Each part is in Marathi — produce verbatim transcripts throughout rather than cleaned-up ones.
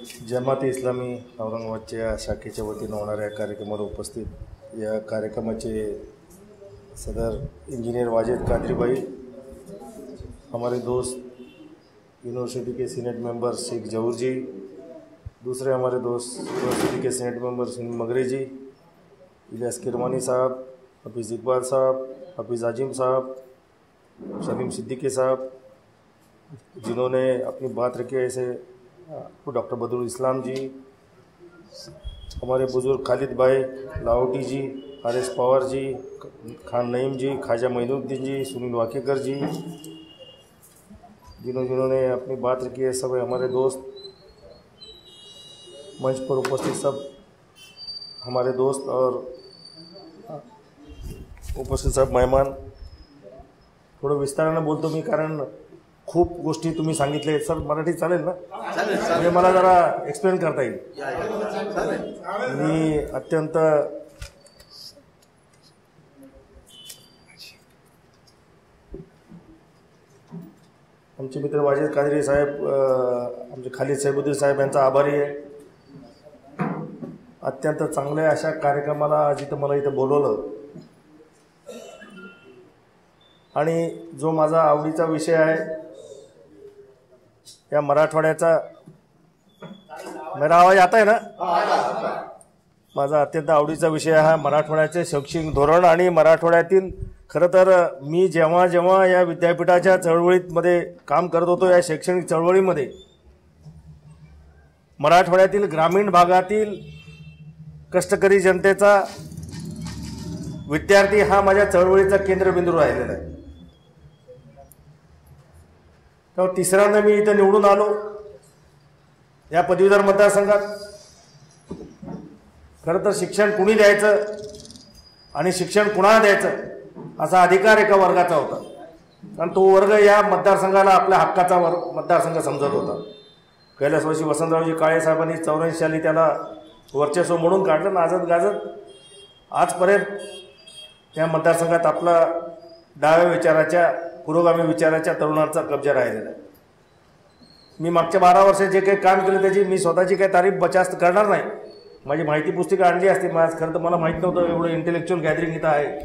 जमात इस्लामी औरंगाबादच्या या शाखेच्या वतीनं होणाऱ्या कार्यक्रमाला उपस्थित या कार्यक्रमाचे सदर इंजीनियर वाजिद कादरी भाई, हमारे दोस्त यूनिवर्सिटी के सीनेट मेंबर शेख जहूर जी, दूसरे हमारे दोस्त यूनिवर्सिटी के सीनेट मेंबर सुनील मगरे जी, इलियास किरमानी साहब, हफीज़ इकबाल साहब, हफीज़ आजिम साहब, सलीम सिद्दीकी साहब, जिन्होंने अपनी बात रखी है, ऐसे डॉक्टर बदरुल इस्लाम जी, हमारे बुजुर्ग खालिद भाई लाहौटी जी, आरिस पवार जी, खान नईम जी, ख्वाजा मोइनुद्दीन जी, सुनील वाकेकर जी, जिन्होंने जिन्होंने अपनी बात रखी है, सब हमारे दोस्त, मंच पर उपस्थित सब हमारे दोस्त और उपस्थित सब मेहमान. थोडं विस्तारानं बोलतो मी, कारण खूप गोष्टी तुम्ही सांगितले. सर मराठी चालेल ना? म्हणजे मला जरा एक्सप्लेन करता येईल. मी अत्यंत आमचे मित्र वाजिद कादरी साहेब, आमचे खालिद सैबुद्दीन साहेब यांचा आभारी आहे. अत्यंत चांगल्या अशा कार्यक्रमाला आज इथं मला इथं बोलवलं आणि जो माझा आवडीचा विषय आहे या मराठवाड्याचा, मेरा आवाज आता है ना? माझा अत्यंत आवडीचा विषय हा मराठवाड्याचे शैक्षणिक धोरण आणि मराठवाड्यातील, खरं तर मी जेव्हा जेव्हा या विद्यापीठाच्या चळवळीमध्ये काम करत होतो, या शैक्षणिक चळवळीमध्ये मराठवाड्यातील ग्रामीण भागातील कष्टकरी जनतेचा विद्यार्थी हा माझ्या चळवळीचा केंद्रबिंदू राहिलेला आहे. तेव्हा तिसऱ्यांदा मी इथं निवडून आलो या पदवीधर मतदारसंघात. खरं तर शिक्षण कुणी द्यायचं आणि शिक्षण कुणाला द्यायचं असा अधिकार एका वर्गाचा होता, आणि तो वर्ग या मतदारसंघाला आपल्या हक्काचा वर मतदारसंघ समजत होता. कैलासवासी वसंतरावजी काळे साहेबांनी चौऱ्याऐंशी साली त्याला वर्चस्व म्हणून काढलं. नाजत गाजत आजपर्यंत या मतदारसंघात आपला डाव्या विचाराच्या, पुरोगामी विचाराच्या तरुणांचा कब्जा राहिलेला आहे. मी मागच्या बारा वर्षात जे काही काम केलं त्याची मी स्वतःची काही तारीफ बचास्त करणार नाही. माझी माहिती पुस्तिका आणली असते. माझं खरं तर मला माहीत नव्हतं एवढं इंटेलेक्च्युअल गॅदरिंग इथं आहे.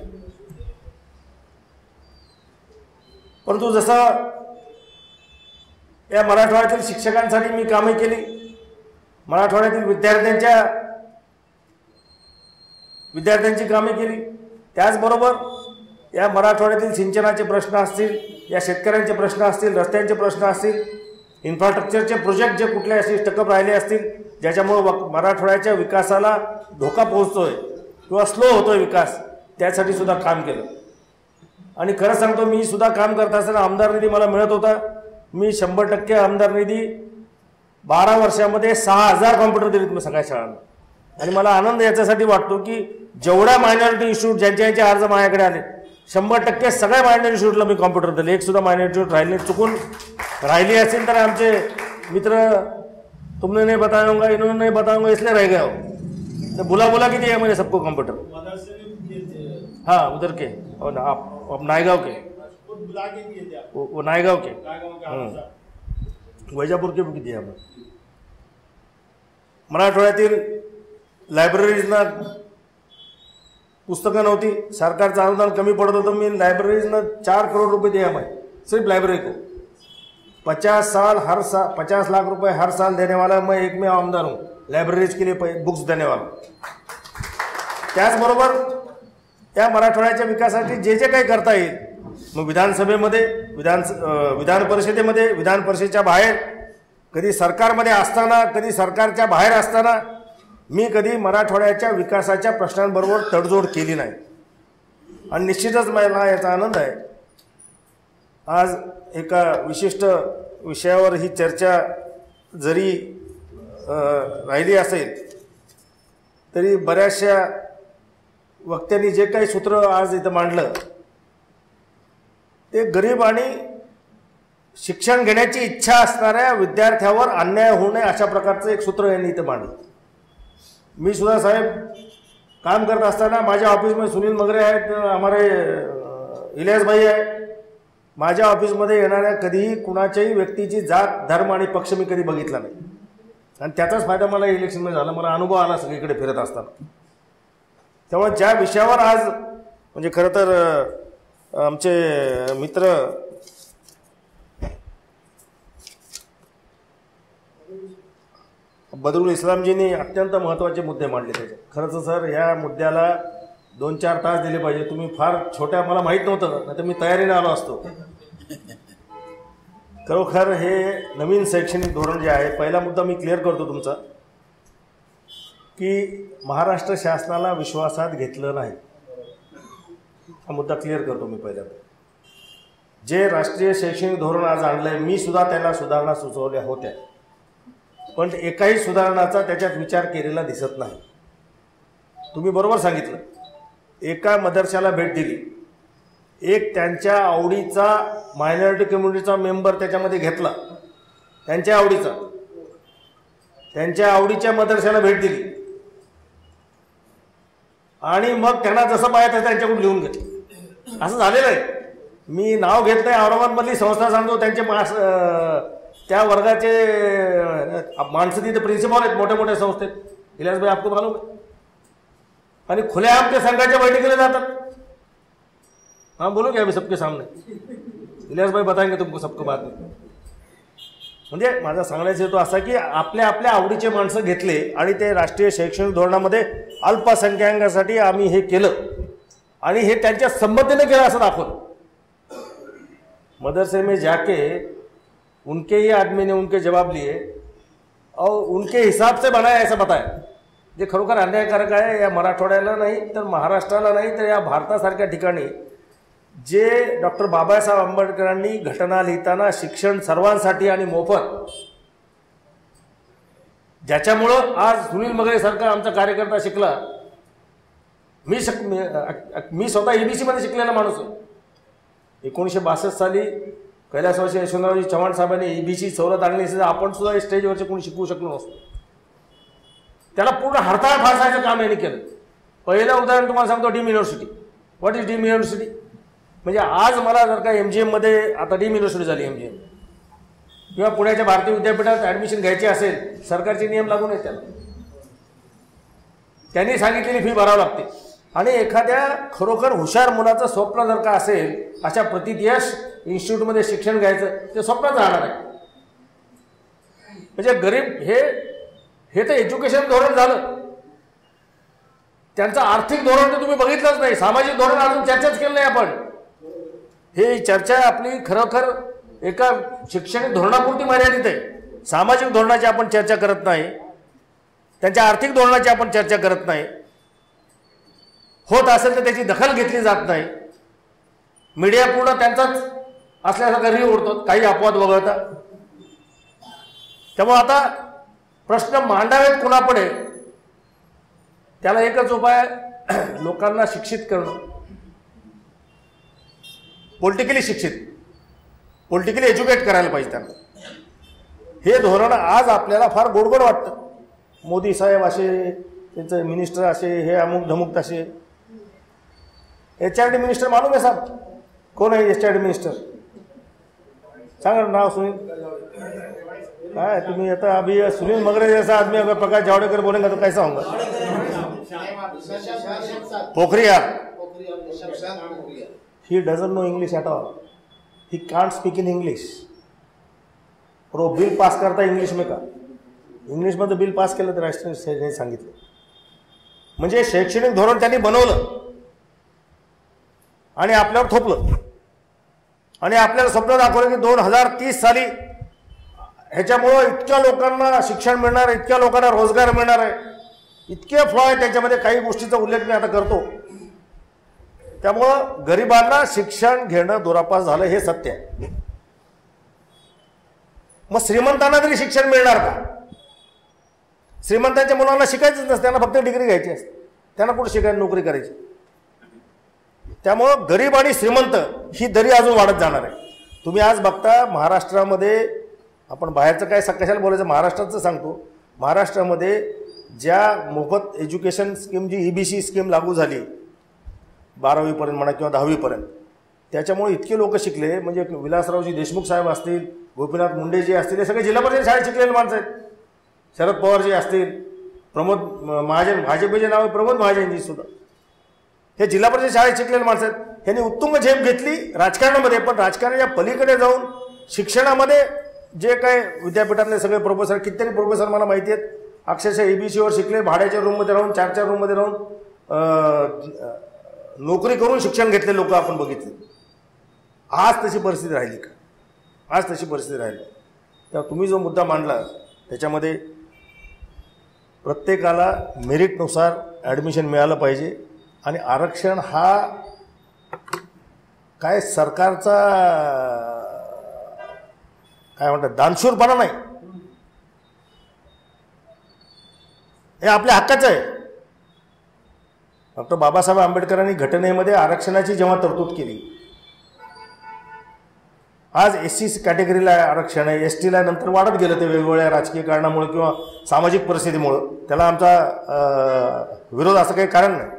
परंतु जसं या मराठवाड्यातील शिक्षकांसाठी मी कामे केली, मराठवाड्यातील विद्यार्थ्यांच्या विद्यार्थ्यांची कामे केली, त्याचबरोबर या मराठवाड्यातील सिंचनाचे प्रश्न असतील, या शेतकऱ्यांचे प्रश्न असतील, रस्त्यांचे प्रश्न असतील, इन्फ्रास्ट्रक्चरचे प्रोजेक्ट जे कुठले असे स्टकअप राहिले असतील ज्याच्यामुळे मराठवाड्याच्या विकासाला धोका पोहोचतोय किंवा स्लो होतोय विकास, त्यासाठी सुद्धा काम केलं. आणि खरं सांगतो, मी सुद्धा काम करत असताना आमदार निधी मला मिळत होता. मी शंभर टक्के आमदार निधी बारा वर्षामध्ये सहा हजार कॉम्प्युटर दिलेत मी सगळ्या शाळांना. आणि मला आनंद याच्यासाठी वाटतो की जेवढ्या मायनॉरिटी इन्स्टिट्यूट ज्यांचे यांचे अर्ज माझ्याकडे आले, शंभर टक्के सगळ्या मायनॉरिटी इन्स्टिट्यूटला मी कॉम्प्युटर दिले. एक सुद्धा मायनॉरिटी इन्स्टिट्यूट राहिले, चुकून राहिली असेल तर आमचे मित्र, तुमने नहीं बताऊंगा, इन्होंने नहीं बताऊंगा इसलिए रह गए हो, तो बुला बुला के दिया मैंने सबको कंप्यूटर. हाँ, उधर के और आप, आप नायगांव के, वो, वो नायगांव के, वैजापूर के भी दिया. मराठवाड्यातील लायब्ररीजना पुस्तकं नव्हती, सरकारचं अनुदान कमी पडत होतं. मी लाइब्रेरीजना चार करोड़ रुपए दिया मैं सिर्फ लाइब्रेरी को. पचास साल हर साल पचास लाख रुपए हर साल देने वाला मैं एक में आमदार हूँ लाइब्रेरीज के लिए बुक्स देने वाला. त्याचबरोबर त्या मराठवाड्याच्या विकासासाठी जे जे काही करता येईल, मग विधानसभेमध्ये, विधान विधान परिषदेमध्ये, विधान परिषदेच्या बाहेर, कधी सरकारमध्ये असताना, कधी सरकारच्या बाहेर असताना मी कधी मराठवाड्याच्या विकासाच्या प्रश्नांबरोबर तडजोड केली नाही. आणि निश्चितच मला याचा आनंद आहे. आज एका विशिष्ट विषयावर ही चर्चा जरी राहिली असेल तरी बऱ्याचशा वक्त्यांनी जे काही सूत्र आज इथं मांडलं ते गरीब आणि शिक्षण घेण्याची इच्छा असणाऱ्या विद्यार्थ्यावर अन्याय होऊ नये अशा प्रकारचं एक सूत्र यांनी इथं मांडलं. मी सुद्धा साहेब काम करत असताना माझ्या ऑफिसमध्ये सुनील मगरे आहेत, हमारे इलियास भाई आहे. माझ्या ऑफिसमध्ये येणाऱ्या कधीही कुणाच्याही व्यक्तीची जात, धर्म आणि पक्ष मी कधी बघितला नाही. आणि त्याचाच फायदा मला इलेक्शनमध्ये झाला, मला अनुभव आला सगळीकडे फिरत असताना. त्यामुळे ज्या विषयावर आज म्हणजे खरं तर आमचे मित्र बदरुल इस्लामजींनी अत्यंत महत्त्वाचे मुद्दे मांडले त्याच्यात. खरंच सर ह्या मुद्द्याला दोन चार तास दिले पाहिजे. तुम्ही फार छोट्या, मला माहीत नव्हतं, नाही तर मी तयारीने आलो असतो. खरोखर हे नवीन शैक्षणिक धोरण जे आहे, पहिला मुद्दा मी क्लिअर करतो तुमचा, की महाराष्ट्र शासनाला विश्वासात घेतलं नाही. हा मुद्दा क्लिअर करतो मी पहिल्यांदा. जे राष्ट्रीय शैक्षणिक धोरण आज आणलंय, मी सुद्धा त्याला सुधारणा सुचवल्या होत्या, पण एकाही सुधारणाचा त्याच्यात विचार केलेला दिसत नाही. तुम्ही बरोबर सांगितलं, एका मदरशाला भेट दिली, एक त्यांच्या आवडीचा मायनॉरिटी कम्युनिटीचा मेंबर त्याच्यामध्ये घेतला, त्यांच्या आवडीचा, त्यांच्या आवडीच्या मदरशाला भेट दिली आणि मग त्यांना जसं पाहिजे त्यांच्याकडून लिहून घेतलं. असं झालेलं आहे. मी नाव घेत नाही, औरंगाबादमधली संस्था सांगतो, त्यांचे मास त्या वर्गाचे माणसं तिथे प्रिन्सिपल आहेत मोठ्या मोठ्या संस्थेत. इलियासभाई आपको मालूम आहे. आणि खुल्या आमच्या संघाच्या बैठकीला जातात. हाँ बोलो क्या अभी सबके सामने, इलियासभाई बताएंगे तुमको सबको बात में. म्हणजे माझा सांगण्याचा हेतू असा की आपल्या आपल्या आवडीचे माणसं घेतले आणि ते राष्ट्रीय शैक्षणिक धोरणामध्ये अल्पसंख्याकांसाठी आम्ही हे केलं आणि हे त्यांच्या संमतीने केलं असं दाखवलं. मदरसे में जाके उनके ही आदमी ने उनके जवाब लिए और उनके हिसाब से बनाया ऐसा बताया. जे खरोखर अन्यायकारक आहे. या मराठवाड्याला नाही तर महाराष्ट्राला नाही तर या भारतासारख्या ठिकाणी जे डॉक्टर बाबासाहेब आंबेडकरांनी घटना लिहिताना शिक्षण सर्वांसाठी आणि मोफत, ज्याच्यामुळं आज सुनील मगरेसारखा आमचा कार्यकर्ता शिकला. मी शक मी स्वतः ईबीसी मध्ये शिकलेला माणूस आहे. एकोणीसशे बासष्ट साली कैलासवासी यशवंतरावजी चव्हाण साहेबांनी ईबीसी सवलत आणली असेल, आपण सुद्धा स्टेजवरचे कोणी शिकवू शकलो नसतो. त्याला पूर्ण हरताळ फासायचं काम यांनी केलं. पहिलं उदाहरण तुम्हाला सांगतो, deemed university. What is deemed university? म्हणजे आज मला जर का एमजीएम मध्ये, आता डीम युनिव्हर्सिटी झाली एमजीएम, किंवा पुण्याच्या भारतीय विद्यापीठात ऍडमिशन घ्यायची असेल, सरकारचे नियम लागू नये त्याला. त्यांनी सांगितलेली फी भरावी लागते. आणि एखाद्या खरोखर हुशार मुलाचं स्वप्न जर का असेल अशा प्रतियश इन्स्टिट्यूटमध्ये शिक्षण घ्यायचं, ते स्वप्नच राहणार आहे. म्हणजे गरीब हे हे तर एज्युकेशन धोरण झालं. त्यांचं आर्थिक धोरण तर तुम्ही बघितलंच नाही. सामाजिक धोरण अजून चर्चाच केलं नाही आपण. हे चर्चा आपली खरोखर एका शैक्षणिक धोरणापुरती मर्यादित आहे. सामाजिक धोरणाची आपण चर्चा करत नाही, त्यांच्या आर्थिक धोरणाची आपण चर्चा करत नाही. होत असेल तर त्याची दखल घेतली जात नाही. मीडिया पूर्ण त्यांचाच असल्यासारखं री ओढतो, काही अपवाद वगळता. त्यामुळे आता प्रश्न मांडावेत कुणापुढे, त्याला एकच उपाय, लोकांना शिक्षित करणं, पॉलिटिकली शिक्षित, पॉलिटिकली एज्युकेट करायला पाहिजे त्यांना. हे धोरण आज आपल्याला फार गोडगोड वाटतं. मोदी साहेब असे, त्यांचे मिनिस्टर असे, हे अमुक धमुक तसे. एच आर डी मिनिस्टर मालूम है साहब? कौन है एच आर डी मिनिस्टर? सांगा नाव. सुनील काय तुम्ही आता अभी सुनील मगरे जैसा आदमी अगर प्रकाश जावड़ेकर बोलेंगे तो कैसा होगा? Pokhriyal. He doesn't know English at all. He can't speak in English. और वो बिल पास करता इंग्लिश में का? इंग्लिश मध्ये बिल पास केलं तर राष्ट्रीय सांगितलं. म्हणजे शैक्षणिक धोरण त्यांनी बनवलं आणि आपल्यावर थोपलं आणि आपल्याला स्वप्न दाखवलं की दोन हजार तीस साली ह्याच्यामुळं इतक्या लोकांना शिक्षण मिळणार, इतक्या लोकांना रोजगार मिळणार आहे. इतके फ्लॉ आहे त्याच्यामध्ये. काही गोष्टीचा उल्लेख मी आता करतो. त्यामुळं गरिबांना शिक्षण घेणं दुरापास झालं हे सत्य आहे. मग श्रीमंतांना तरी शिक्षण मिळणार का? श्रीमंतांच्या मुलांना शिकायचंच नसतं, त्यांना फक्त डिग्री घ्यायची असते. त्यांना कुठे शिकायला नोकरी करायची. त्यामुळं गरीब आणि श्रीमंत ही दरी अजून वाढत जाणार आहे. तुम्ही आज बघता महाराष्ट्रामध्ये, आपण बाहेरचं काय कशाला बोलायचं, महाराष्ट्राचं सांगतो. महाराष्ट्रामध्ये ज्या मोफत एज्युकेशन स्कीम, जी ईबीसी स्कीम लागू झाली बारावीपर्यंत म्हणा किंवा दहावीपर्यंत, त्याच्यामुळे इतके लोक शिकले. म्हणजे विलासरावजी देशमुख साहेब असतील, गोपीनाथ मुंडे जे असतील, हे सगळे जिल्हा परिषद शाळेत शिकलेले माणसं आहेत. शरद पवारजी असतील, प्रमोद महाजन, भाजपचे नाव आहे प्रमोद महाजनजी सुद्धा, हे जिल्हा परिषद शाळेत शिकलेले माणसं आहेत. यांनी उत्तुंग झेप घेतली राजकारणामध्ये, पण राजकारणाच्या पलीकडे जाऊन शिक्षणामध्ये जे काय विद्यापीठातले सगळे प्रोफेसर, कितीतरी प्रोफेसर मला माहिती आहेत, अक्षरशः एबीसीवर शिकले, भाड्याच्या रूममध्ये राहून, चार चार रूममध्ये राहून नोकरी करून शिक्षण घेतले लोक आपण बघितले. आज तशी परिस्थिती राहिली का? आज तशी परिस्थिती राहिली. तेव्हा तुम्ही जो मुद्दा मांडला त्याच्यामध्ये प्रत्येकाला मेरिटनुसार ॲडमिशन मिळालं पाहिजे, आणि आरक्षण हा काय सरकारचा काय म्हणतात दानशूरपणा नाही, हे आपल्या हक्काचं आहे. डॉक्टर बाबासाहेब आंबेडकरांनी घटनेमध्ये आरक्षणाची जेव्हा तरतूद केली, आज एस सी कॅटेगरीला आरक्षण आहे, एस टीला नंतर वाढत गेलं ते वेगवेगळ्या राजकीय कारणामुळे किंवा सामाजिक परिस्थितीमुळं. त्याला आमचा विरोध असं काही कारण नाही.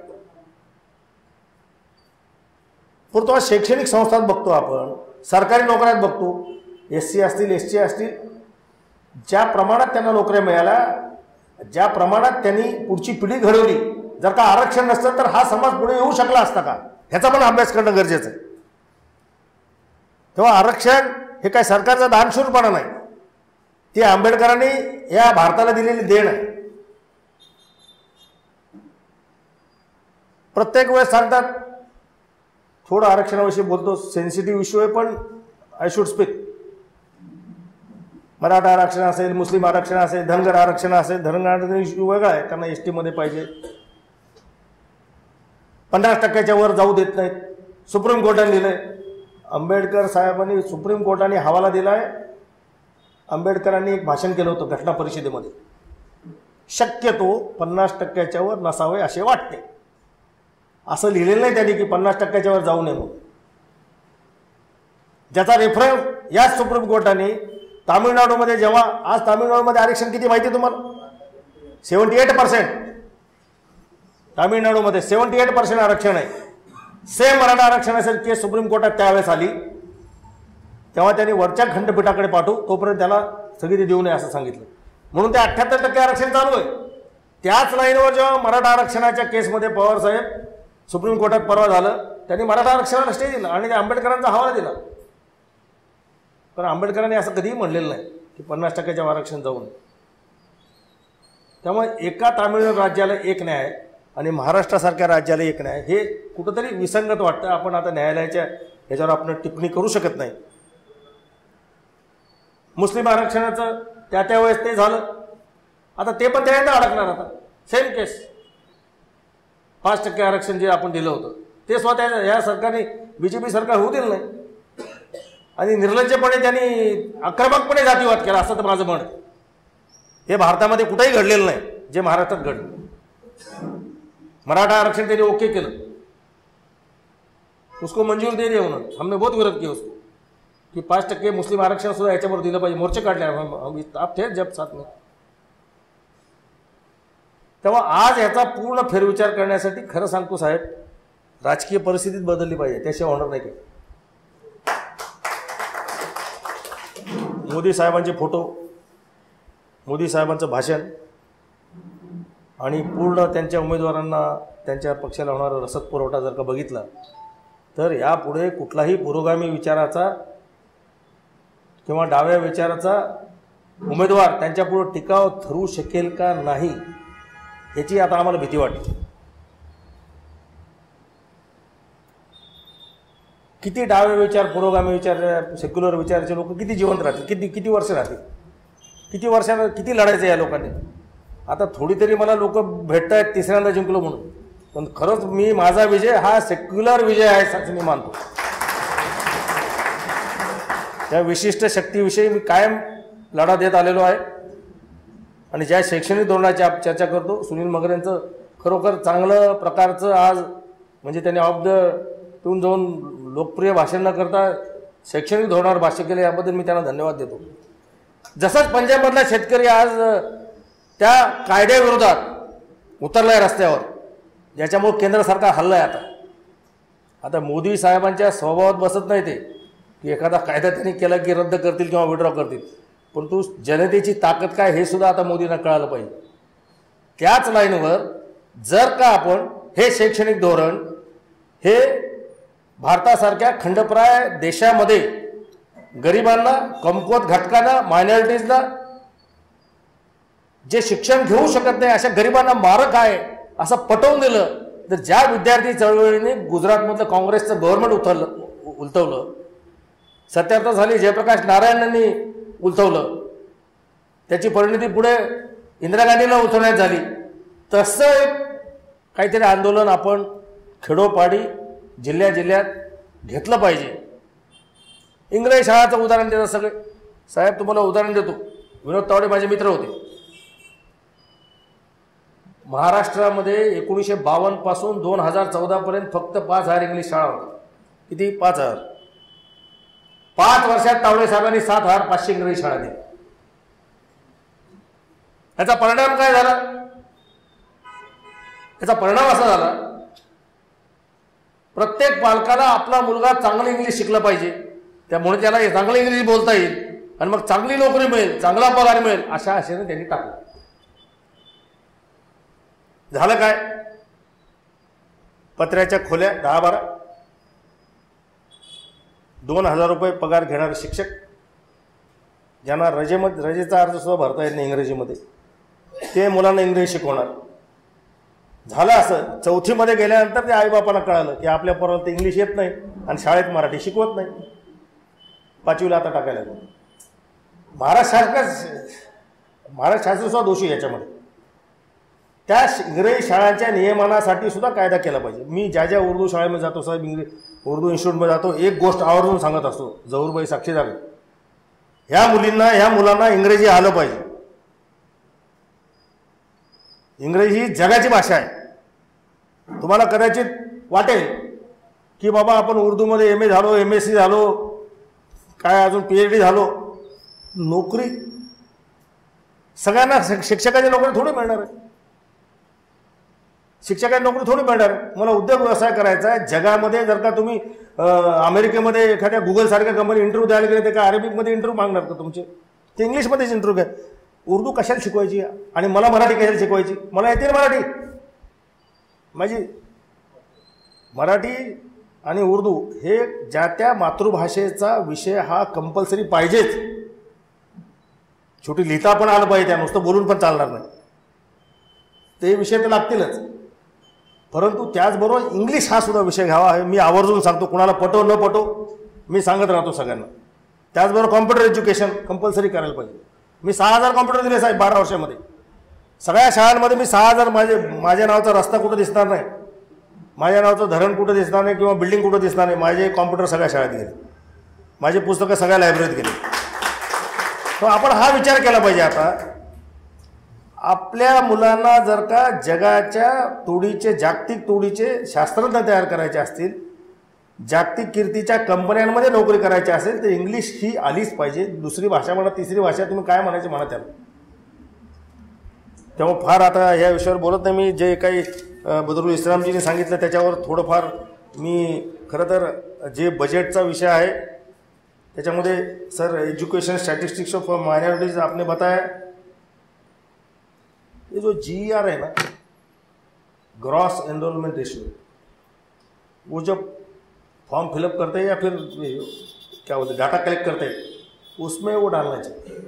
परंतु आज शैक्षणिक संस्थात बघतो आपण, सरकारी नोकऱ्यात बघतो, एस सी असतील, एस टी असतील, ज्या प्रमाणात त्यांना नोकऱ्या मिळाल्या, ज्या प्रमाणात त्यांनी पुढची पिढी घडवली, जर का आरक्षण नसतं तर हा समाज पुढे येऊ शकला असता का, ह्याचा पण अभ्यास करणं गरजेचं आहे. तेव्हा आरक्षण हे काय सरकारचा दानशूरपणा नाही, ती आंबेडकरांनी या भारताला दिलेली देण आहे. प्रत्येक वेळेस सांगतात, थोडं आरक्षणाविषयी बोलतो, सेन्सिटिव्ह इश्यू आहे, पण आय शुड स्पीक. मराठा आरक्षण असेल, मुस्लिम आरक्षण असेल, धनगर आरक्षण असेल, धनगर आरक्षण इश्यू वेगळा आहे, त्यांना एस टीमध्ये पाहिजे, पन्नास टक्क्याच्या वर जाऊ देत नाहीत, सुप्रीम कोर्टाने दिलंय. आंबेडकर साहेबांनी सुप्रीम कोर्टाने हवाला दिलाय. आंबेडकरांनी एक भाषण केलं होतं घटना परिषदेमध्ये, शक्यतो पन्नास टक्क्याच्या वर नसावे असे वाटते. असं लिहिलेलं नाही त्यांनी की पन्नास टक्क्याच्या वर जाऊ नये म्हणून. ज्याचा रेफरन्स याच सुप्रीम कोर्टाने तामिळनाडूमध्ये, जेव्हा आज तामिळनाडूमध्ये आरक्षण किती माहिती तुम्हाला? सेव्हन्टी एट पर्सेंट तामिळनाडूमध्ये सेव्हन्टी एट पर्सेंट आरक्षण आहे. सेम मराठा आरक्षण असेल केस सुप्रीम कोर्टात त्यावेळेस आली, तेव्हा त्यांनी वरच्या खंडपीठाकडे पाठवू, तोपर्यंत त्याला स्थगिती देऊ नये असं सांगितलं. म्हणून ते अठ्ठ्याहत्तर टक्के आरक्षण चालू आहे. त्याच लाईनवर जेव्हा मराठा आरक्षणाच्या केसमध्ये पवार साहेब सुप्रीम कोर्टात परवा झालं, त्यांनी मराठा आरक्षणाला स्टे दिला आणि आंबेडकरांचा हवाला दिला. पण आंबेडकरांनी असं कधीही म्हणलेलं नाही की पन्नास टक्क्याच्या आरक्षण जाऊन. त्यामुळे एका तामिळनाडू राज्याला एक न्याय आणि महाराष्ट्रासारख्या राज्याला एक न्याय, हे कुठंतरी विसंगत वाटतं. आपण आता न्यायालयाच्या ह्याच्यावर आपण टिप्पणी करू शकत नाही. मुस्लिम आरक्षणाचं त्या त्यावेळेस ते झालं, आता ते पण त्याने अडकणार. आता सेम केस, पाच टक्के आरक्षण जे आपण दिलं होतं ते स्वतः या सरकारने, बीजेपी सरकार होऊ दिलं नाही आणि निर्लज्जपणे त्यांनी आक्रमकपणे जातीवाद केला, असं तर माझं म्हण. हे भारतामध्ये कुठेही घडलेलं नाही जे महाराष्ट्रात घडलं. मराठा आरक्षण त्यांनी ओके केलं, उसको मंजूर दे दिया उन्होंने, हमने बहुत विरोध किया उसको कि पाच टक्के मुस्लिम आरक्षण सुद्धा याच्यावर दिलं पाहिजे. मोर्चे काढले आप थे जब साथ में. तेव्हा आज याचा पूर्ण फेरविचार करण्यासाठी खरं सांगतो साहेब, राजकीय परिस्थितीत बदलली पाहिजे, त्याशिवाय होणार नाही. काही मोदी साहेबांचे फोटो, मोदी साहेबांचं भाषण आणि पूर्ण त्यांच्या उमेदवारांना, त्यांच्या पक्षाला होणारा रसद पुरवठा जर का बघितला तर यापुढे कुठलाही पुरोगामी विचाराचा किंवा डाव्या विचाराचा उमेदवार त्यांच्यापुढे टिकाव धरू शकेल का नाही याची आता आम्हाला भीती वाटते. किती डावे विचार, पुरोगामी विचार, सेक्युलर विचाराचे लोक किती जिवंत राहतील, किती किती वर्ष राहतील, किती वर्षांना किती लढायचं या लोकांनी. आता थोडी तरी मला लोक भेटत आहेत तिसऱ्यांदा जिंकलो म्हणून, पण खरंच मी माझा विजय हा सेक्युलर विजय आहे असं मी मानतो. त्या विशिष्ट शक्तीविषयी मी कायम लढा देत आलेलो आहे आणि ज्या शैक्षणिक धोरणाची आपण चर्चा करतो, सुनील मगरेंचं खरोखर चांगलं प्रकारचं आज म्हणजे त्यांनी ऑफ द टून जाऊन लोकप्रिय भाषण न करता शैक्षणिक धोरणावर भाष्य केलं, याबद्दल मी त्यांना धन्यवाद देतो. जसंच पंजाबमधला शेतकरी आज त्या कायद्याविरोधात उतरलाय रस्त्यावर, ज्याच्यामुळे केंद्र सरकार हल्लंय. आता आता मोदी साहेबांच्या स्वभावात बसत नाही ते की एखादा कायदा त्यांनी केला की रद्द करतील किंवा विड्रॉ करतील. परंतु जनतेची ताकद काय हे सुद्धा आता मोदींना कळालं पाहिजे. त्याच लाईनवर जर का आपण हे शैक्षणिक धोरण हे भारतासारख्या खंडप्राय देशामध्ये गरिबांना, कमकुवत घटकांना, मायनॉरिटीजना जे शिक्षण घेऊ शकत नाही अशा गरिबांना मारक आहे असं पटवून दिलं, तर ज्या विद्यार्थी चळवळीने गुजरातमधलं काँग्रेसचं गव्हर्नमेंट उथललं उलटवलं, सत्याहत्तर साली जयप्रकाश नारायणांनी उलटवलं, त्याची परिणती पुढे इंदिरा गांधीला उलटवण्यात झाली, तसं एक काहीतरी आंदोलन आपण खेडोपाडी जिल्ह्या जिल्ह्यात घेतलं पाहिजे. इंग्रजी शाळाचं उदाहरण देतात सगळे. साहेब तुम्हाला उदाहरण देतो. विनोद तावडे माझे मित्र होते. महाराष्ट्रामध्ये एकोणीसशे बावन्न पासून दोन हजार चौदा पर्यंत फक्त पाच हजार इंग्लिश शाळा होत्या. किती? पाच हजार. पाच वर्षात तावडे साहेबांनी सात हजार पाचशे इंग्रजी शाळा दिल्या. याचा परिणाम काय झाला? याचा परिणाम असा झाला, प्रत्येक पालकाला आपला मुलगा चांगलं इंग्लिश शिकलं पाहिजे, त्यामुळे त्याला चांगलं इंग्लिश बोलता येईल आणि मग चांगली नोकरी मिळेल, चांगला पगार मिळेल, अशा आशेने त्यांनी टाकलं. झालं काय? पत्र्याच्या खोल्या दहा बारा, दोन हजार रुपये पगार घेणारे शिक्षक, ज्यांना रजेमध्ये रजेचा अर्ज सुद्धा भरता येत नाही इंग्रजीमध्ये, ते मुलांना इंग्रजी शिकवणार. झालं असं, चौथीमध्ये गेल्यानंतर ते आईबापाला कळालं की आपल्या पोराला ते इंग्लिश येत नाही आणि शाळेत मराठी शिकवत नाही. पाचवीला आता टाकायला लागलं. महाराष्ट्र शासका महाराष्ट्र शासन सुद्धा दोषी याच्यामध्ये. त्या इंग्रजी शाळांच्या नियमनासाठी सुद्धा कायदा केला पाहिजे. मी ज्या ज्या उर्दू शाळेमध्ये जातो, साहेब इंग्लिश उर्दू इन्स्टिट्यूटमध्ये जातो, एक गोष्ट आवर्जून सांगत असतो, जहूरबाई साक्षीदार, ह्या मुलींना ह्या मुलांना इंग्रजी आलं पाहिजे. इंग्रजी ही जगाची भाषा आहे. तुम्हाला कदाचित वाटेल की बाबा आपण उर्दूमध्ये एम ए झालो, एम एस सी झालो, काय अजून पी एच डी झालो, नोकरी सगळ्यांना शिक्षकाची नोकरी थोडी मिळणार आहे. शिक्षकाची नोकरी थोडी मिळणार आहे. मला उद्योग व्यवसाय करायचा आहे. जगामध्ये जर का तुम्ही अमेरिकेमध्ये एखाद्या गुगल सारख्या कंपनी इंटरव्ह्यू द्यायला गेले, ते का अरेबिकमध्ये इंटरव्ह्यू मागणार का तुमचे? ते इंग्लिशमध्येच इंटरव्ह्यू घ्या. उर्दू कशाला शिकवायची आणि मला मराठी कशाला शिकवायची? मला येते मराठी. माझी मराठी आणि उर्दू हे ज्या त्या मातृभाषेचा विषय हा कंपल्सरी पाहिजेच. छोटी लिहिता पण आलं पाहिजे, त्या नुसतं बोलून पण चालणार नाही, ते विषय तर लागतीलच. परंतु त्याचबरोबर इंग्लिश हा सुद्धा विषय घ्यावा आहे. मी आवर्जून सांगतो, कुणाला पटो न पटो मी सांगत राहतो सगळ्यांना. त्याचबरोबर कॉम्प्युटर एज्युकेशन कंपल्सरी करायला पाहिजे. मी सहा हजार कॉम्प्युटर दिले साहेब बारा वर्षामध्ये. सगळ्या शाळांमध्ये मी सहा हजार माझे माझ्या नावाचा रस्ता कुठं दिसणार नाही, माझ्या नावाचं धरण कुठं दिसणार नाही किंवा बिल्डिंग कुठं दिसणार नाही. माझे कॉम्प्युटर सगळ्या शाळेत गेले, माझे पुस्तकं सगळ्या लायब्ररीत गेले. तर आपण हा विचार केला पाहिजे. आता आपल्या मुलांना जर का जगाच्या तोडीचे, जागतिक तोडीचे शास्त्रज्ञ तयार करायचे असतील, जागतिक कीर्तीच्या कंपन्यांमध्ये नोकरी करायची असेल, तर इंग्लिश ही आलीच पाहिजे. दुसरी भाषा म्हणा, तिसरी भाषा, तुम्ही काय म्हणायचे म्हणा त्याला. तेव्हा फार आता या विषयावर बोलत नाही मी. जे काही बदरुल इस्लामजीने सांगितलं त्याच्यावर थोडंफार मी, खरं तर जे बजेटचा विषय आहे त्याच्यामध्ये, sir education statistics of minorities आपने बताया, ये जो जी आर है ना, ग्रॉस एनरोलमेंट रेशियो, वो जब फॉर्म फिलअप करते हैं या फिर क्या बोलते डाटा कलेक्ट करते हैं, उसमें वो डालना चाहिए.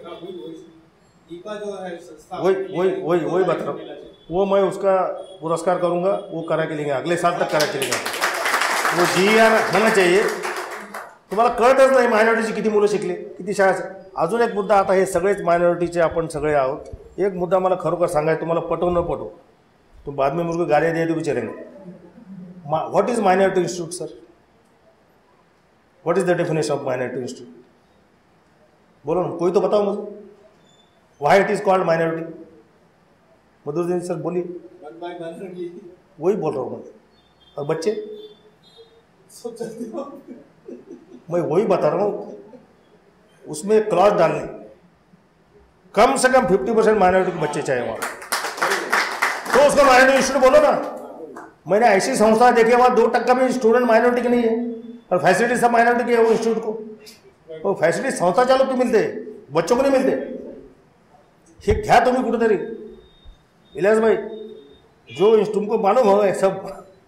वही वही वही वही बता रहा हूँ. वो मैं उसका पुरस्कार करूँगा, वो करा के लेंगे, अगले साल तक करा के लेंगे. वो जी आर होना चाहिए. तुम्हाला कळतच नाही मायनॉरिटीची किती मुलं शिकली, किती शाळा. अजून एक मुद्दा, आता हे सगळेच मायनॉरिटीचे आपण सगळे आहोत. एक मुद्दा मला खरोखर सांगायचं, तुम्हाला पटो न पटो, तुम बाद में मुझको गालियाँ दे दो बिचारेंगे. What is minority institute sir? What is the definition of minority institute? बोलो ना, कोई तो बताओ मुझे. Why it is called minority? Madhur sir बोलिए. वही बोल रहा हूँ मैं. और बच्चे, मैं वही बता रहा हूँ. उसमें क्लॉज डालने, कम से कम फिफ्टी परसेंट माइनॉरिटी के बच्चे चाहिए वहाँ, तो उसको माइनॉरिटी इंस्टीट्यूट बोलो ना. मैंने ऐसी संस्था देखे वहाँ दो टक्का भी स्टूडेंट माइनॉरिटी के नहीं है, और फैसिलिटी सब माइनॉरिटी की है वो इंस्टीट्यूट को. वो फैसिलिटी संस्था चालू क्यों मिलते हैं? बच्चों को नहीं मिलते। हे घ्या तुम्ही कुठेतरी। इलियास भाई, जो तुमको मालूम हो सब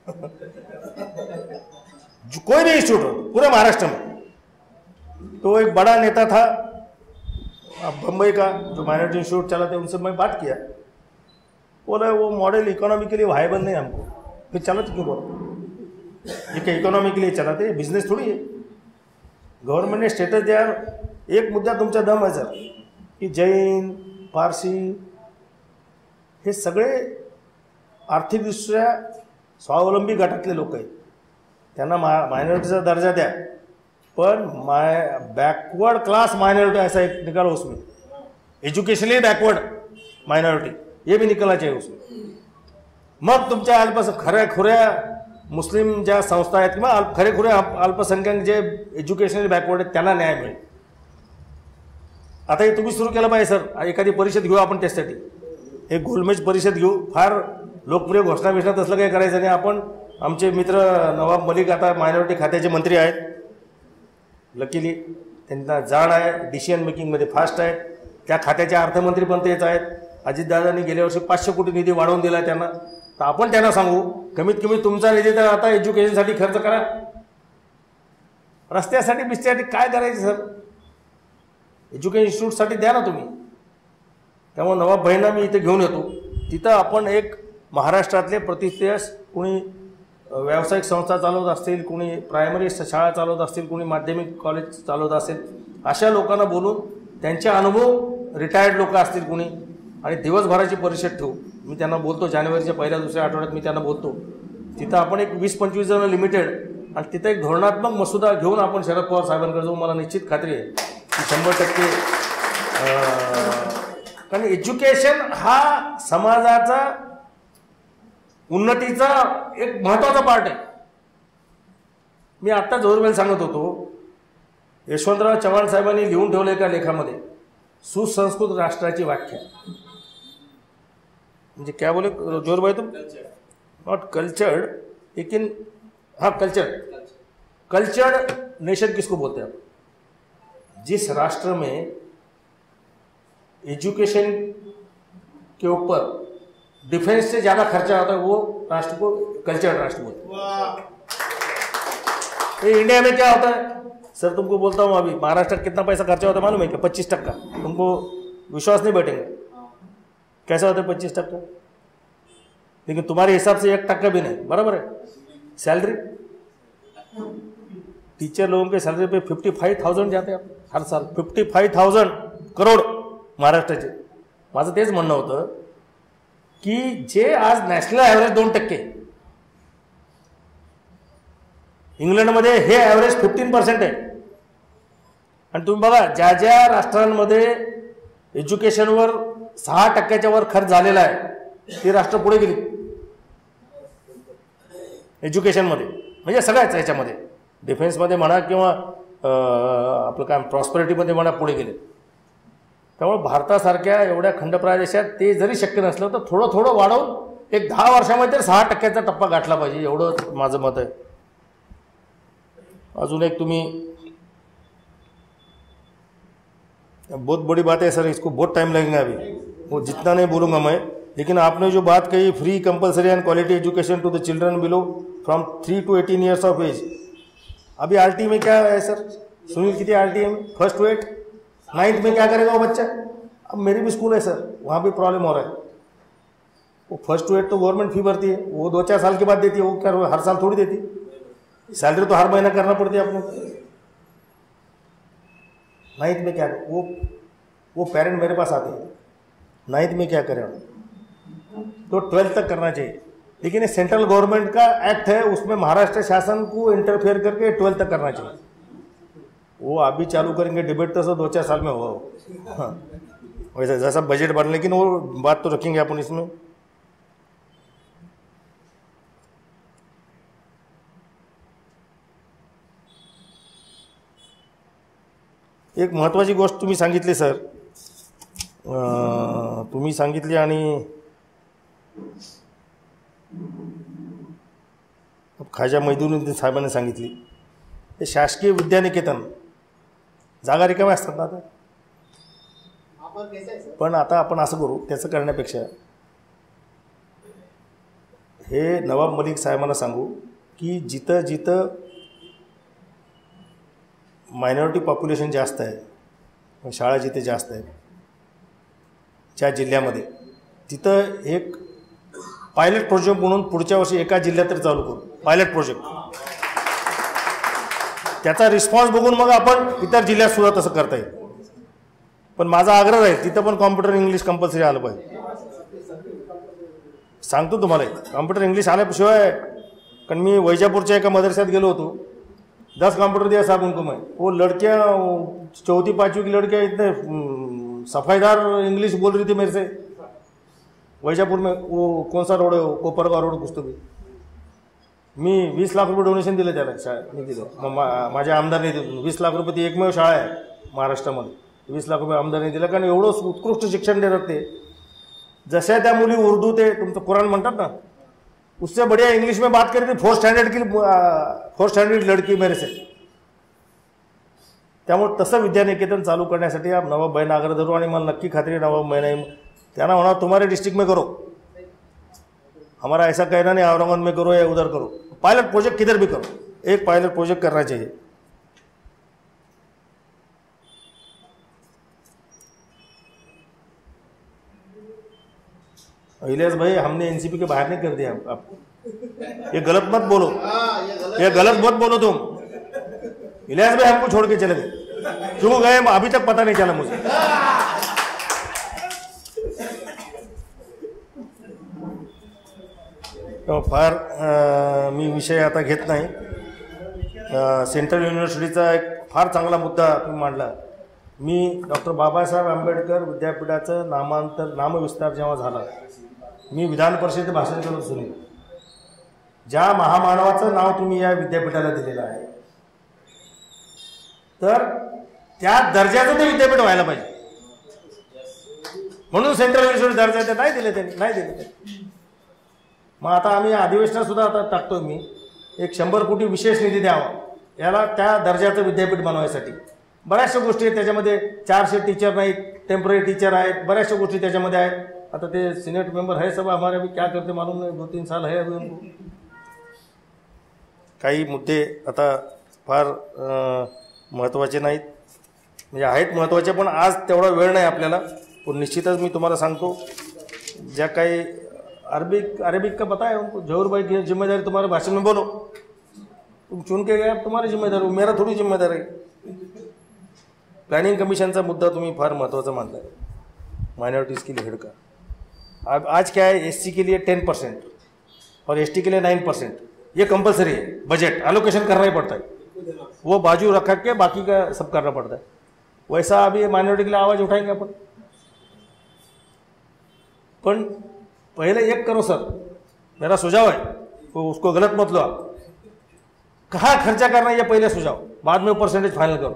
कोई भी इंस्टीट्यूट हो पूरे महाराष्ट्र में, तो एक बड़ा नेता था बम्बई का जो माइनॉरिटी इंस्टीट्यूट चलाते, उनसे मैं बात किया, बोला वो मॉडल इकोनॉमी के लिए वायबल नहीं हमको। फिर चलाते क्यों बोला? ये क्या इकोनॉमी के लिए चलाते? बिजनेस थोड़ी है। गव्हर्नमेंट ने स्टेटस द्या। एक मुद्दा तुमचा दम आहे सर की जैन पारसी हे सगळे आर्थिकदृष्ट्या स्वावलंबी गटातले लोक आहेत, त्यांना मा मायनॉरिटीचा दर्जा द्या, पण माय बैकवर्ड क्लास माइनॉरिटी ऐसा एक निकालो उसमें, एजुकेशनली बैकवर्ड माइनॉरिटी ये भी निकलना चाहिए उसमें। मग तुमच्या अल्प खऱ्या खुऱ्या मुस्लिम ज्या संस्था आहेत किंवा खरे खुरे अल्पसंख्याक जे एज्युकेशनली बॅकवर्ड आहेत त्यांना न्याय मिळेल। आता हे तुम्ही सुरू केलं पाहिजे सर, एखादी परिषद घेऊ आपण त्यासाठी, एक गोलमेज परिषद घेऊ, फार लोकप्रिय घोषणा बिषणा तसलं काही करायचं नाही। आपण आमचे मित्र नवाब मलिक आता मायनॉरिटी खात्याचे मंत्री आहेत, लकीली त्यांना जाण आहे, डिसिजन मेकिंगमध्ये फास्ट आहेत, त्या खात्याचे अर्थमंत्री पण तेच आहेत। अजितदादांनी गेल्या वर्षी पाचशे कोटी निधी वाढवून दिला त्यांना, तर आपण त्यांना सांगू कमीत कमी तुमचा निधी तर आता एज्युकेशनसाठी खर्च करा, रस्त्यासाठी बिस्त्यासाठी काय करायचं सर, एज्युकेशन इन्स्टिट्यूटसाठी द्या ना तुम्ही। त्यामुळे नवाब भाईंना मी इथे घेऊन येतो, तिथं आपण एक महाराष्ट्रातले प्रतिष्ठित कोणी व्यावसायिक संस्था चालवत असतील, कोणी प्रायमरी शाळा चालवत असतील, कोणी माध्यमिक कॉलेज चालवत असेल, अशा लोकांना बोलून त्यांचे अनुभव, रिटायर्ड लोक असतील कोणी, आणि दिवसभराची परिषद ठेवू। मी त्यांना बोलतो जानेवारीच्या पहिल्या दुसऱ्या आठवड्यात मी त्यांना बोलतो, तिथं आपण एक वीस पंचवीस जण लिमिटेड, आणि तिथं एक धोरणात्मक मसुदा घेऊन आपण शरद पवार साहेबांकडे जाऊ। मला निश्चित खात्री आहे की शंभर टक्के, कारण एज्युकेशन हा समाजाचा उन्नतीचा एक महत्त्वाचा पार्ट आहे। मी आत्ता जोरवेल सांगत होतो, यशवंतराव चव्हाण साहेबांनी लिहून ठेवलं एका लेखामध्ये सुसंस्कृत राष्ट्राची व्याख्या, म्हणजे क्या बोले जोर भाई तुम, नॉट कल्चर्ड लेकिन हाँ कल्चर्ड, कल्चर्ड नेशन किसको बोलते हैं आप? जिस राष्ट्र में एजुकेशन के ऊपर डिफेंस से ज़्यादा खर्चा होता है वो राष्ट्र को कल्चर्ड राष्ट्र बोलते हैं। इंडिया में क्या होता है सर, तुमको बोलता हूँ अभी महाराष्ट्र कितना पैसा खर्चा होता है मालूम है क्या? पच्चीस टक्का। तुमको विश्वास नहीं बैठेगा कैसा होता है पच्चीस टक्का, लेकिन तुम्हारे हिसाब से एक टक्का भी नहीं, बराबर है। सैलरी टीचर लोगों के सैलरी पे फिफ्टी फाइव थाउजंड जाते हैं हर साल, फिफ्टी फाइव थाउजंड करोड महाराष्ट्राचे। माझं तेच म्हणणं होतं की जे आज नॅशनल ॲव्हरेज दोन टक्के, इंग्लंडमध्ये हे ॲव्हरेज फिफ्टीन पर्सेंट आहे, आणि तुम्ही बघा ज्या ज्या राष्ट्रांमध्ये एज्युकेशनवर सहा टक्क्याच्या वर खर्च झालेला आहे ते राष्ट्र पुढे गेली एज्युकेशनमध्ये, म्हणजे सगळ्याच याच्यामध्ये, डिफेन्समध्ये म्हणा किंवा आपलं काय प्रॉस्पेरिटीमध्ये म्हणा पुढे गेले। त्यामुळे भारतासारख्या एवढ्या खंडप्राय देशात ते जरी शक्य नसलं तर थोडं थोडं वाढवून एक दहा वर्षामध्ये सहा टक्क्याचा टप्पा गाठला पाहिजे, एवढं माझं मत आहे। अजून एक तुम्ही, बहुत बड़ी बात है सर, इसको बहुत टाइम लगेगा अभी, वो जितना नहीं बोलूँगा मैं, लेकिन आपने जो बात कही free compulsory and quality education to the children below from three to eighteen years of age, अभी आरटी में क्या है सर? सुनील कितनी आरटी है में? फर्स्ट टू एट, नाइन्थ में क्या करेगा वो बच्चा? अब मेरी भी स्कूल है सर, वहाँ भी प्रॉब्लम हो रहा है। वो फर्स्ट टू एट तो गवर्नमेंट फी भरती है, वो दो चार साल के बाद देती है, वो क्या हर साल थोड़ी देती, सैलरी तो हर महीना करना पड़ती है अपने। नाइन्थ में क्या, वो वो पेरेंट मेरे पास आते हैं, नाइन्थ में क्या करें, तो ट्वेल्थ तक करना चाहिए, लेकिन ये सेंट्रल गवर्नमेंट का एक्ट है, उसमें महाराष्ट्र शासन को इंटरफेयर करके ट्वेल्थ तक करना चाहिए। वो अभी चालू करेंगे डिबेट तो सर दो चार साल में होगा, हाँ वैसे जैसा बजट बन, लेकिन वो बात तो रखेंगे अपन इसमें। एक महत्त्वाची गोष्ट तुम्ही सांगितली सर, तुम्ही सांगितली आणि खाजा मैदुद्दीन साहेबांनी सांगितली, हे शासकीय विद्यानिकेतन जागा रिकाम्या असतात ना आता, पण आता आपण असं करू, त्याचं करण्यापेक्षा हे नवाब मलिक साहेबांना सांगू की जिथं जिथं मायनॉरिटी पॉप्युलेशन जास्त आहे, शाळा जिथे जास्त आहेत ज्या जिल्ह्यामध्ये, तिथं एक पायलट प्रोजेक्ट म्हणून पुढच्या वर्षी एका जिल्ह्यात तरी चालू करू. पायलट प्रोजेक्ट, त्याचा रिस्पॉन्स बघून मग आपण इतर जिल्ह्यात सुद्धा तसं करता येईल. पण माझा आग्रह आहे तिथं पण कॉम्प्युटर इंग्लिश कंपल्सरी आलं पाहिजे. सांगतो तुम्हाला, कॉम्प्युटर इंग्लिश आल्याशिवाय, कारण मी वैजापूरच्या एका मदरस्यात गेलो होतो, दस कंप्यूटर दिया साहब उनको मैं, वो लड़कियाँ चौथी पाँचवीं की लड़कियाँ इतने सफाईदार इंग्लिश बोल रही थी मेरे से. वैजापुर में वो कौन सा रोड है, वो कोपरगाव रोड कुछ तो भी. मी वीस लाख रुपये डोनेशन दिले त्याला, शाळेत मी दिलं, माझ्या आमदारने दिलं वीस लाख रुपये. ती एकमेव शाळा आहे महाराष्ट्रामध्ये, वीस लाख रुपये आमदारने दिलं, कारण एवढं उत्कृष्ट शिक्षण देतात ते. जशा त्या मुली उर्दू ते तुमचं कुराण म्हणतात ना, उससे बढ़िया इंग्लिश में बात करी थी. फोर्थ स्टँडर्ड की फोर्थ स्टँडर्ड लड़की मेरे से. त्यामुळे तसं विद्यानिकेतन चालू करण्यासाठी आप नवाब भाई आग्रह धरू, आणि मला नक्की खात्री नवाब भाई त्यांना म्हणा तुम्हारे डिस्ट्रिक्ट में करो, हमारा ऐसा कहना नहीं औरंगाबाद में करो या उधर करो, पायलट प्रोजेक्ट किधर भी करो, एक पायलट प्रोजेक्ट करना चाहिए. इलियास भाई, हमने एनसीपी के बाहर नहीं कर दिया आपको, ये गलत मत बोलो, ये गलत मत बोलो तुम. इलियास भाई हमको छोड़ के चले गए, क्यों गए अभी तक पता नहीं चला मुझे. तो फार मी विषय आता घेत नाही. सेंट्रल युनिव्हर्सिटीचा एक फार चांगला मुद्दा तुम्ही मांडला. मी डॉक्टर बाबासाहेब आंबेडकर विद्यापीठाचं नामांतर नामविस्तार जेव्हा झाला, मी विधान परिषदेत भाषण करत सुनील, ज्या महामानवाचं नाव तुम्ही या विद्यापीठाला दिलेलं आहे, तर त्या दर्जाचं ते विद्यापीठ व्हायला पाहिजे. म्हणून सेंट्रल युनिव्हर्सिटी दर्जा ते नाही दिले, त्यांनी नाही दिले ते. मग आता आम्ही अधिवेशनात सुद्धा आता टाकतोय, मी एक शंभर कोटी विशेष निधी द्यावा याला त्या दर्जाचं विद्यापीठ बनवायसाठी. बऱ्याचशा गोष्टी आहेत त्याच्यामध्ये, चारशे टीचर नाहीत, टेम्पररी टीचर आहेत, बऱ्याचशा गोष्टी त्याच्यामध्ये आहेत. आता ते सीनेट मेंबर है सब हमारे, अभी क्या करते मालूम नहीं, दो तीन साल है अभी उनको. काही मुद्दे आता फार महत्त्वाचे नाहीत, म्हणजे आहेत महत्त्वाचे, पण आज तेवढा वेळ नाही आपल्याला. पण निश्चितच मी तुम्हाला सांगतो, ज्या काही अरबिक अरेबिक का पता है उनको, जहूर भाई की जिम्मेदारी तुम्हारे भाषण में बोलो, तुम चुन के गए, अब तुम्हारी जिम्मेदारी, मेरा थोड़ी जिम्मेदारी है. प्लॅनिंग कमिशनचा मुद्दा तुम्ही फार महत्त्वाचा मानला है, माइनॉरिटीज़ के लिए हेड का. अब आज क्या है, एससी के लिए टेन परसेंट और एसटी के लिए नाइन परसेंट, ये कंपलसरी है. बजट एलोकेशन करना ही पड़ता है, वो बाजू रखा के बाकी का सब करना पड़ता है. वैसा अभी माइनॉरिटी के लिए आवाज़ उठाएंगे अपन. पण पहले एक करो सर, मेरा सुझाव है, तो उसको गलत मत लो आप. कहाँ खर्चा करना है ये पहले सुझाव, बाद में परसेंटेज फाइनल करो.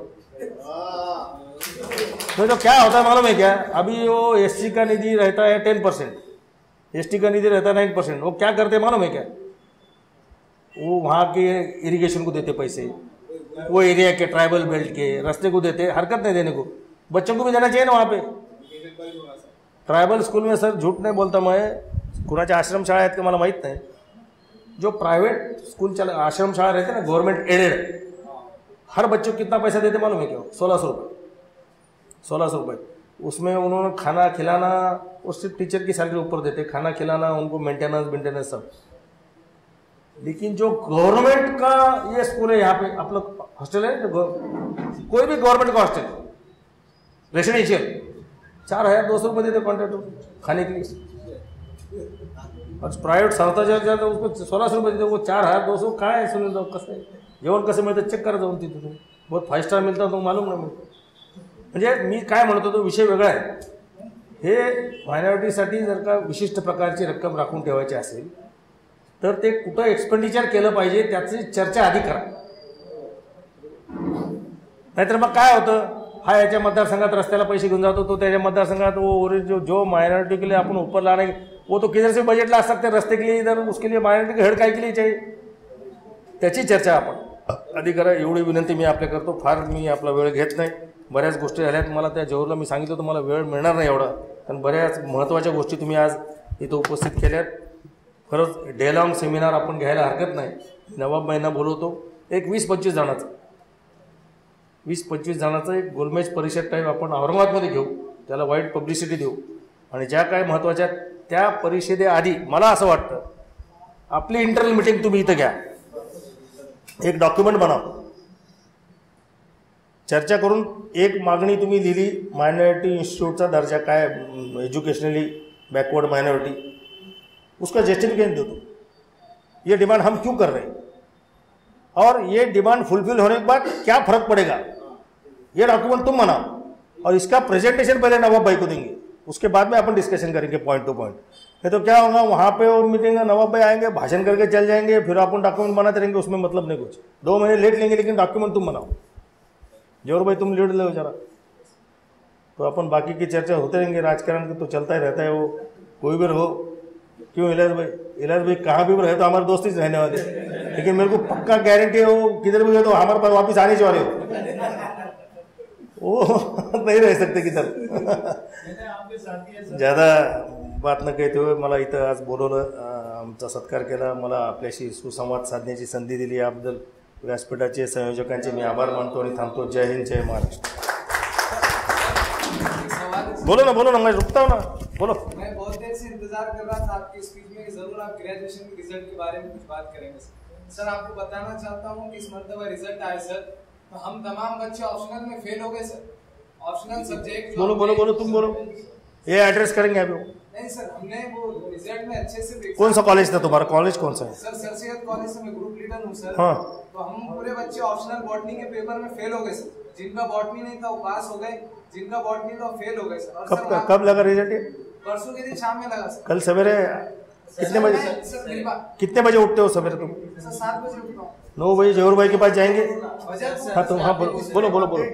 तो, तो क्या होता है मालूम है क्या, अभी वो एससी का निधि रहता है टेन परसेंट, एसटी का निधि रहता है नाइन परसेंट. वो क्या करते मालूम है क्या, वो वहाँ के इरिगेशन को देते पैसे, वो एरिया के ट्राइबल बेल्ट के रास्ते को देते, हरकत नहीं देने को. बच्चों को भी देना चाहिए ना वहाँ पे. ट्राइबल स्कूल में सर झूठ नहीं बोलता मैं, कुणाच्या आश्रमशाळा आहेत का मला माहीत नाही, जो प्राइवेट स्कूल चला आश्रमशाळा रहते ना गवर्नमेंट एडेड, हर बच्चों को कितना पैसा देते मालूम है क्या, सोलह सौ रुपये सोलह सौ रुपये. उसमें उन्होंने खाना खिलाना, उस टीचर की सैलरी ऊपर देते, खाना खिलाना, उनको मेंटेनेंस मेंटेनेंस सब. लेकिन जो गवर्नमेंट का ये स्कूल है, यहाँ पे आप लोग हॉस्टल है, तो कोई भी गवर्नमेंट का हॉस्टल रेसिडेंशियल, चार हजार दो सौ रुपये देते कॉन्ट्रैक्टर खाने के लिए. और प्राइवेट संस्था ज्या तो उसको सोळा सौ रुपये देते, वो चार हजार दो सौ काय आहे. सुनील जाऊ कसं आहे जेवण कसं मिळतं चेक करा जाऊन तिथे, तुम्ही बहुत फाईव्ह स्टार मिळतं तो मालूम नाही मिळतं. म्हणजे मी काय म्हणतो तो विषय वेगळा आहे. हे मायनॉरिटीसाठी जर का विशिष्ट प्रकारची रक्कम राखून ठेवायची असेल तर ते कुठं एक्सपेंडिचर केलं पाहिजे त्याची चर्चा आधी करा. नाहीतर मग काय होतं, हा याच्या मतदारसंघात रस्त्याला पैसे घेऊन जातो, तो त्याच्या मतदारसंघात वो जो जो माइनॉरिटी के लिए अपन ऊपर लाने, वो तो किधर से बजट ला सकते रस्ते के लिए, इधर उसके लिए माइनॉरिटी हेड काय के लिए चाहिए, त्याची चर्चा आपण आधी करा. एवढी विनंती मी आपल्या करतो. फार मी आपला वेळ घेत नाही. बऱ्याच गोष्टी झाल्यात. मला त्या जरूरला मी सांगितलं तर मला वेळ मिळणार नाही एवढा, कारण बऱ्याच महत्त्वाच्या गोष्टी तुम्ही आज इथं उपस्थित केल्यात. खरंच डे लाँग सेमिनार आपण घ्यायला हरकत नाही. नवाब महिना बोलवतो एक वीस पंचवीस जणांचं वीस पंचवीस जणांचं एक गोलमेज परिषद टाईप आपण औरंगाबादमध्ये घेऊ, त्याला वाईट पब्लिसिटी देऊ, आणि ज्या काय महत्त्वाच्या त्या परिषदेआधी मला असं वाटतं आपली इंटरनल मिटिंग तुम्ही इथं घ्या, एक डॉक्युमेंट बनवा, चर्चा करून एक मागणी तुम्ही लिहिली, मायनॉरिटी इंस्टीट्यूटचा दर्जा काय, एजुकेशनली बैकवर्ड माइनॉरिटी, उसका जस्टिफिकेशन दो दो, ये डिमांड हम क्यों कर रहे हैं और ये डिमांड फुलफिल होने के बाद क्या फर्क पड़ेगा, ये डॉक्यूमेंट तुम बनाओ और इसका प्रेजेंटेशन पहले नवाब भाई को देंगे, उसके बाद में अपन डिस्कशन करेंगे पॉइंट टू पॉइंट. नहीं तो क्या होगा, वहाँ पे वो मीटिंग नवाब भाई आएंगे, भाषण करके चल जाएंगे, फिर अपन डॉक्यूमेंट बनाते रहेंगे, उसमें मतलब नहीं कुछ. दो महीने लेट लेंगे लेकिन डॉक्यूमेंट तुम बनाओ. जोर भाई तुम लीड लो जरा, तो अपन बाकी की चर्चा होते रहेंगे. राजकारण तो चलता ही रहता है, वो कोई भी हो. क्यों इलाज भाई, इलाज भाई कहाँ भी रहे तो हमारे दोस्त ही रहने वाले, लेकिन मेरे को पक्का गारंटी है वो किधर भी गए तो हमारे पास वापस आने वाले हो, वो नहीं रह सकते किधर. ज़्यादा बात न कहते हुए मला इथं आज बोलवलं, आमचा सत्कार केला, मला आपल्याशी सुसंवाद साधण्याची संधी दिली, याबद्दल व्यासपीठाचे संयोजकांचे मी आभार मानतो आणि थांबतो. जय हिंद, जय महाराष्ट्र. बोलो ना बोलो ना, मैं रुकता हूँ ना, बोलो. मैं बहुत देर से इंतजार कर रहा था आपकी स्पीच में, जरूर आप ग्रेजुएशन के रिजल्ट के बारे में कुछ बात करेंगे. सर आपको बताना चाहता हूँ कि इस मरतबा रिजल्ट आए सर, तो हम तमाम बच्चे ऑप्शनल में फेल हो गए सर. ऑप्शनल सब्जेक्ट बोलो बोलो बोलो तुम बोलो, ये एड्रेस करेंगे अभी. नहीं सर, हमने वो रिजल्ट में अच्छे से. कौन सा कॉलेज था तुम्हारा, कॉलेज कौन सा है? सर सर सैयद कॉलेज से मैं ग्रुप लीडर हूँ सर. हाँ. तो हम पूरे बच्चे ऑप्शनल बॉटनी के पेपर में फेल हो गए सर. जिनका बॉटनी नहीं था वो पास हो गए, जिनका बॉटनी था वो फेल हो गए सर. कब कब लगा रिजल्ट ये? परसों के दिन शाम में लगा सर. कल सवेरे कितने बजे, कितने बजे उठते हो सवेरे तुम? सर सात बजे उठता हूँ. नौ बजे जहूर भाई के पास जाएंगे. हाँ तुम हाँ बोलो बोलो बोलो बोलो.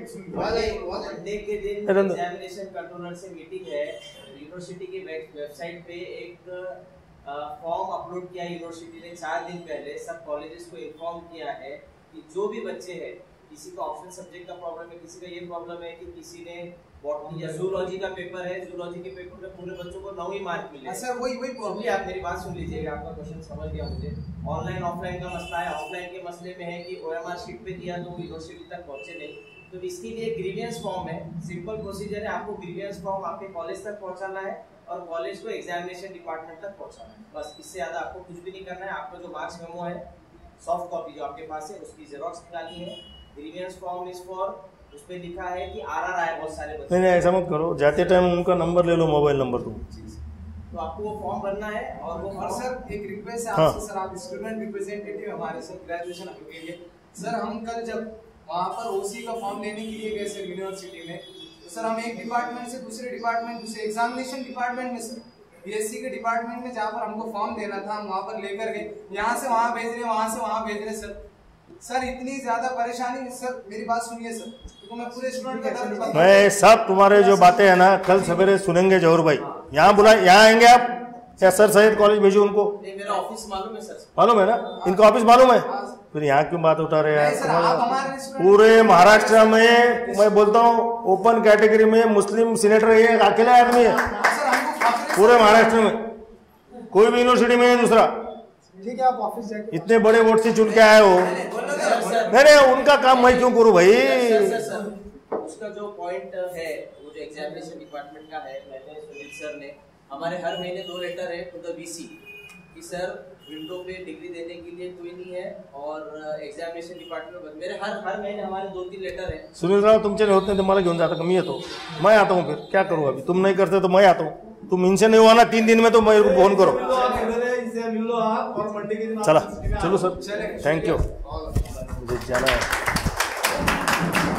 मंडे के दिन एग्जामिनेशन कंट्रोलर से मीटिंग है. यूनिवर्सिटी की वेबसाइट पे एक फॉर्म अपलोड किया यूनिवर्सिटी ने चार दिन पहले. सब कॉलेजेस को इन्फॉर्म किया है कि जो भी बच्चे हैं, किसी का ऑप्शनल सब्जेक्ट का प्रॉब्लम है, किसी का ये प्रॉब्लम है कि किसी ने बॉटनी या जूलॉजी का पेपर है, जूलॉजी के पेपर में पूरे बच्चों को नौ ही मार्क मिले. सर वही वही प्रॉब्लम. आप मेरी बात सुन लीजिएगा, आपका क्वेश्चन समझ गया मुझे. ऑनलाइन ऑफलाइन का मसला है. ऑफलाइन के मसले में है कि ओएमआर शीट पे दिया तो यूनिवर्सिटी तक पहुंचे नहीं, तो इसके लिए ग्रीवियंस फॉर्म है. सिंपल प्रोसीजर है, आपको ग्रीवियंस फॉर्म आपके कॉलेज तक पहुंचाना है और कॉलेज को एग्जामिनेशन डिपार्टमेंट तक पहुंचाना है. बस इससे ज्यादा आपको कुछ भी नहीं करना है. आपका जो मार्क्स मेमो है, सॉफ्ट कॉपी जो आपके पास है, उसकी जेरॉक्स निकालनी है. ग्रीवियंस फॉर्म इज फॉर, उस पे लिखा है कि आरआर आए बहुत सारे बच्चे. नहीं नहीं ऐसा मत करो, जाते टाइम उनका नंबर ले लो, मोबाइल नंबर तुम. तो आपको वो फॉर्म भरना है. और वो और सर एक रिक्वेस्ट है हाँ. आपसे सर, आप स्टूडेंट रिप्रेजेंटेटिव हमारे सर ग्रेजुएशन के लिए. सर हम कल जब वहाँ पर ओसी का फॉर्म लेने के लिए गए सर यूनिवर्सिटी में, तो सर हम एक डिपार्टमेंट से दूसरे डिपार्टमेंट, दूसरे एग्जामिनेशन डिपार्टमेंट में सर बीएससी के डिपार्टमेंट में जहाँ पर हमको फॉर्म देना था, हम वहाँ पर लेकर गए. यहाँ से वहाँ भेज रहे, वहाँ से वहाँ भेज रहे सर. सर इतनी ज्यादा परेशानी. सर मेरी बात सुनिए सर, तो मैं पूरे स्टूडेंट का दर्द बता. मैं सब तुम्हारे जो बातें है ना कल सवेरे सुनेंगे. जहूर भाई यहाँ बुला, यहाँ आएंगे आप या सर सैयद कॉलेज भेजो उनको? नहीं, मेरा ऑफिस मालूम है सर. मालूम है ना, इनका ऑफिस मालूम है. फिर यहाँ क्यों बात उठा रहे हैं यार? पूरे महाराष्ट्र में मैं बोलता हूँ ओपन कैटेगरी में मुस्लिम सीनेटर ये अकेला आदमी है पूरे महाराष्ट्र में, कोई भी यूनिवर्सिटी में दूसरा. ठीक है, आप ऑफिस जाके इतने बड़े वोट से चुन के आए हो. नहीं नहीं उनका काम मैं क्यों करूँ भाई? उसका जो पॉइंट है, वो जो एग्जामिनेशन डिपार्टमेंट का है, मैंने सुनील सर ने हमारे हर महीने दो लेटर है टू द वीसी कि सर विंडो पे डिग्री देने के लिए कोई नहीं है और एग्जामिनेशन डिपार्टमेंट मेरे हर हर महीने हमारे दो तीन लेटर है. सुनील राव तुमचे होते नहीं तो मला घेऊन जाता का? मी येतो, मैं आता हूँ. फिर क्या करूँ? अभी तुम नहीं करते तो मैं आता हूँ. तुम इनसे नहीं हुआ ना तीन दिन में तो मेरे को फोन करो. चला चलो सर, थैंक यू. मुझे जाना है.